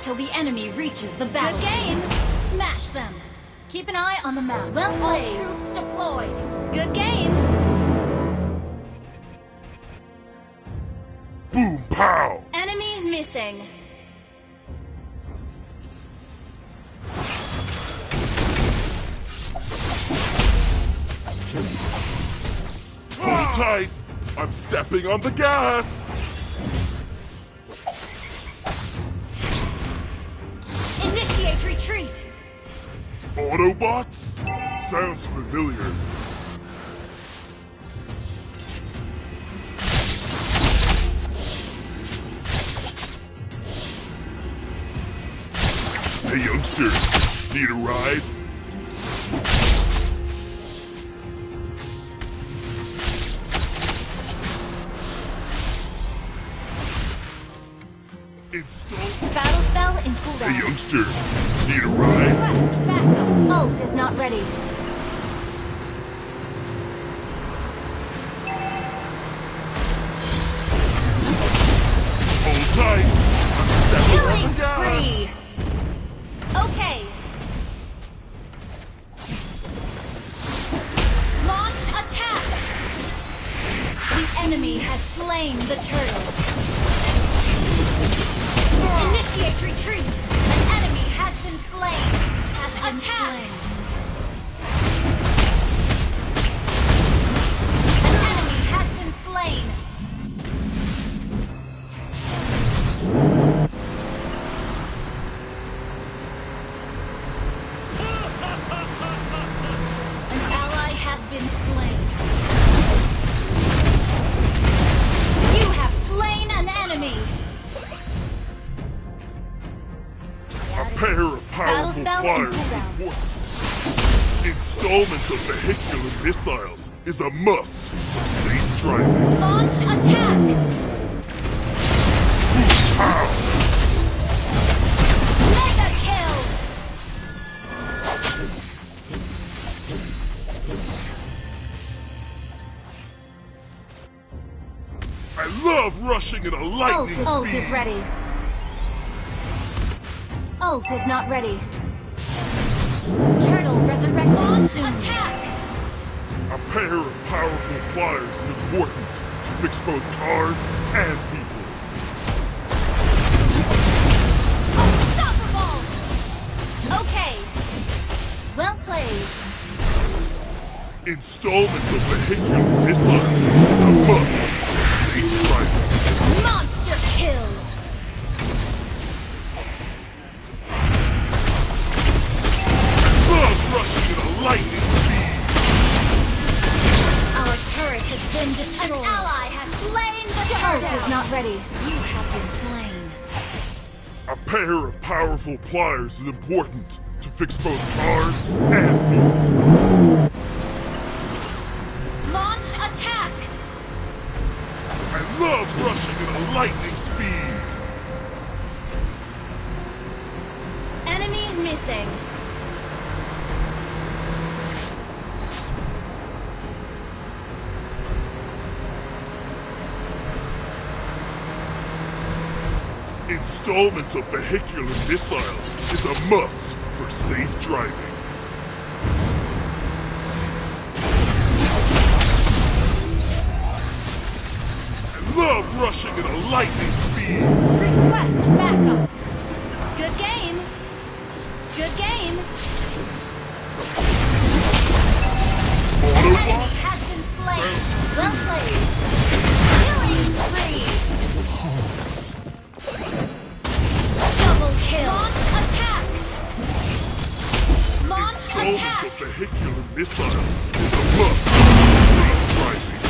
until the enemy reaches the battle. Good game! Smash them! Keep an eye on the map. Well played! All troops deployed! Good game! Boom pow! Enemy missing! Hold tight! I'm stepping on the gas! Initiate retreat! Autobots? Sounds familiar. Hey youngsters, need a ride? Install. Battle spell in cooldown. Hey youngsters, need a ride? Request backup. Ult is not ready. Hold tight. I'm stepping on Killing the gas. spree! Okay. Launch attack! The enemy has slain the turtle. Initiate retreat! An enemy has been slain! Attack! An enemy has been slain! An ally has been slain. You have slain an enemy! A pair of powerful Battle spell flyers and is cooldown. important. Installment of vehicular missiles is a must for safe driving. Launch attack! Pow! Mega kill! I love rushing at a lightning Ult speed. is ready. Ult is not ready. Turtle resurrecting soon. Attack! A pair of powerful flyers is important to fix both cars and people. Unstoppable! Okay. Well played. Installment of vehicular missiles is a must for safe driving. Monster kill! Love rushing at a lightning speed. Our turret has been destroyed. An ally has slain the turret. Turret is not ready. You have been slain. A pair of powerful pliers is important to fix both cars and people. Launch attack! I love rushing at a lightning speed. Enemy missing. Installment of vehicular missiles is a must for safe driving. I love rushing at a lightning speed. Request backup. Good game. Good game. Enemy Autobots? has been slain. Well played. Killing spree. Double kill. Launch attack. Launch Installment attack. of vehicular missiles is a must for safe driving.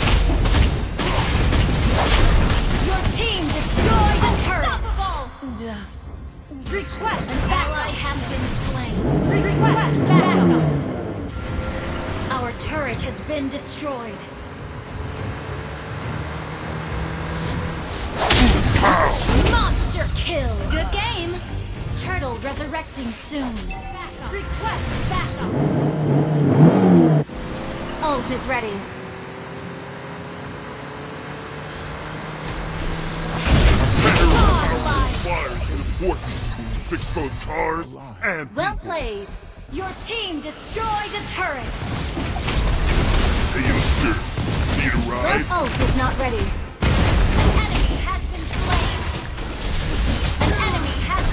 Your team destroyed the turret. Death. Request an ally has been slain. Request backup. Our turret has been destroyed. Pow! Monster kill. Good game. Turtle resurrecting soon. Request backup. Ult is ready. Powerful flyers is important fix both cars and Well people. played. Your team destroyed a turret. Hey, youngster, need a ride? Your ult is not ready. An enemy has been slain. An enemy has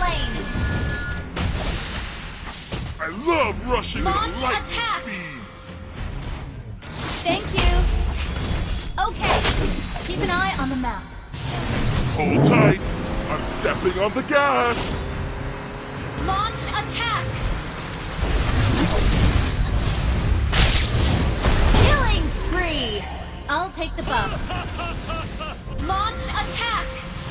been slain. I love rushing at Launch a lightning attack. speed. Thank you. Okay. Keep an eye on the map. Hold tight. I'm stepping on the gas. Launch attack. Killing spree. I'll take the buff. Launch attack.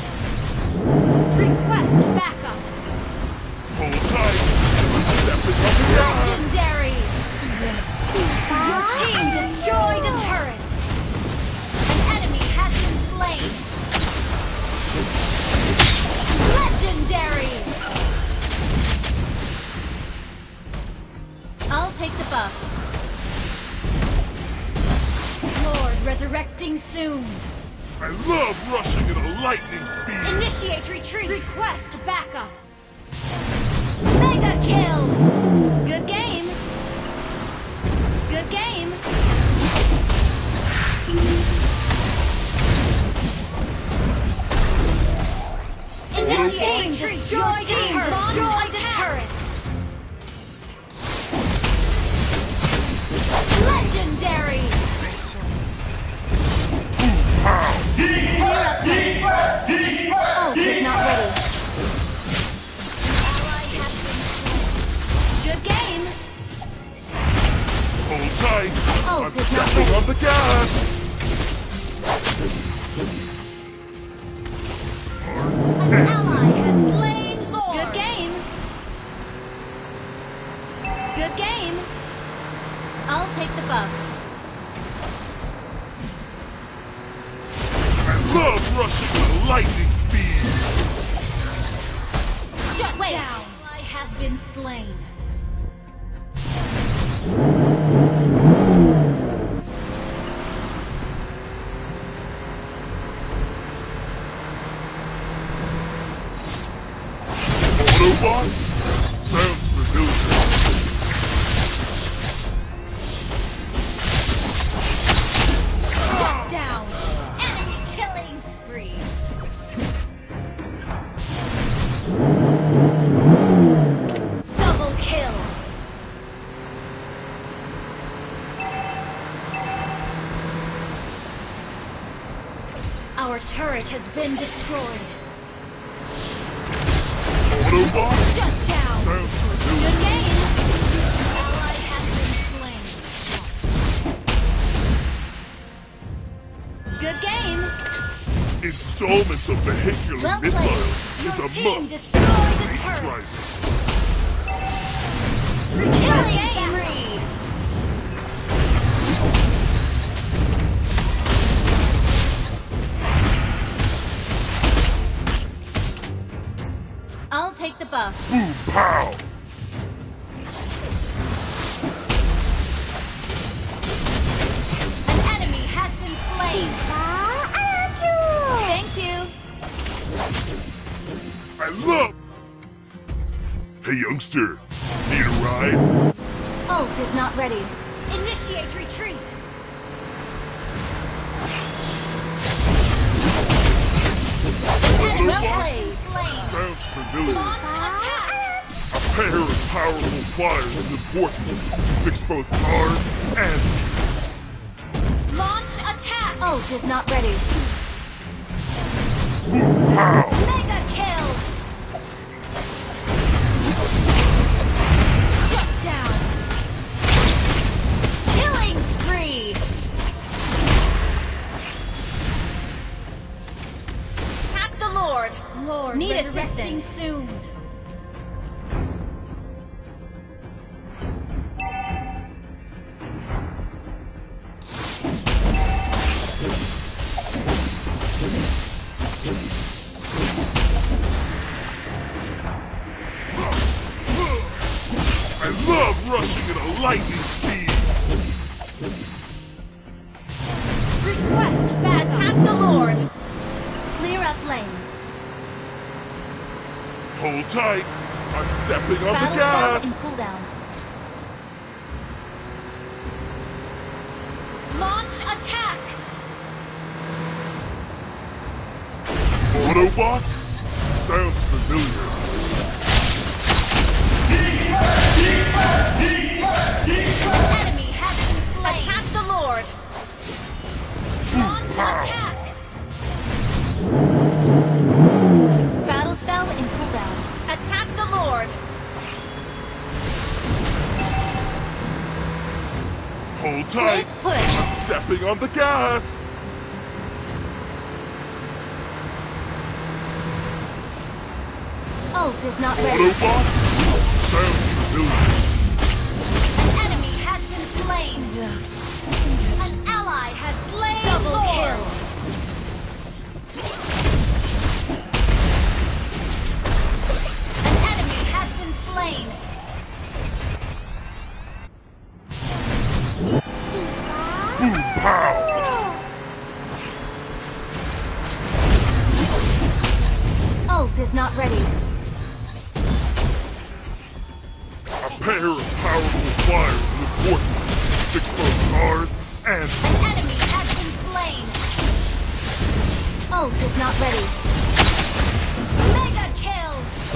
Request backup. Hold tight. I'm stepping on the gas. Legendary. Your team destroyed a turret. An enemy has been slain. Legendary. I'll take the buff. Lord resurrecting soon. I love rushing at a lightning speed. Initiate retreat. Request backup. Mega kill. Good game. Good game. Initiate retreat. Your team destroyed a turret. Legendary. Clear up lane. Ult is not ready. Ally has been slain. Good game. Hold tight. Ult I'm is not stepping ready. on the gas. An ally has slain Lord. Good game. Good game. I'll take the buff. I love rushing at a lightning speed. Shut down. Ally has been slain. Autobot? Sounds familiar. Shut down. Enemy killing spree. Double kill. Our turret has been destroyed. Autobot? Shut down. Sounds Good familiar. game. Ally has been slain. Good game. Installments of vehicular Well missiles played. is Your a team must. destroyed the Safe turret. Driver. Killing spree. I'll take the buff. Boom, pow. An enemy has been slain. Thank you. I love. Hey, youngster, need a ride? Ult is not ready. Initiate retreat. Enemy well played. Slain. Sounds familiar. Launch attack. A pair of powerful pliers is important to fix both cars and Launch attack. Ult is not ready. boom, pow. Mega kill. Shut down. Killing spree. Tap the Lord. Lord, Need resurrecting assistance. soon. I love rushing at a lightning speed. Request back. Attack the Lord. Clear up lanes. Hold Hold tight. I'm stepping on the Battle gas. spell in cooldown. Launch attack! Autobots? Sounds familiar. Enemy has been slain. Attack the Lord. Launch attack. Battle spell in cooldown. Attack the Lord. Hold tight. Split push. I'm stepping on the gas. Ult is not ready. Autobots? Sounds familiar. An enemy has been slain. An ally has slain. Double kill. An enemy has been slain. Boom pow. Ult is not ready. A pair of powerful flyers is important to fix both cars and An enemy has been slain. Ult is not ready. Mega kill.